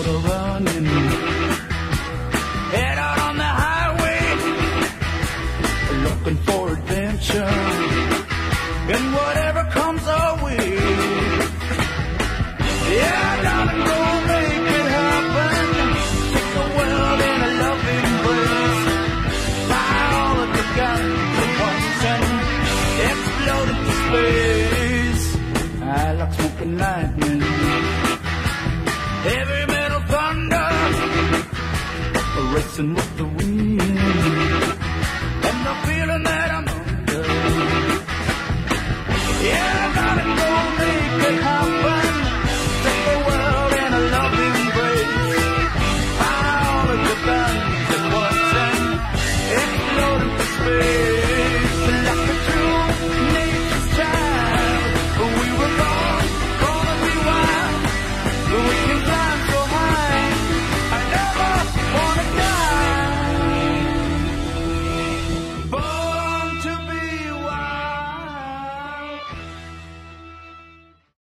are running. Head out on the highway, looking for adventure, and whatever comes our way. Yeah, darling, go make it happen. Take the world in a loving embrace. Buy all of the guns at once and explode into space. I like smoking lightning, heavy metal thunder, racing with the wind.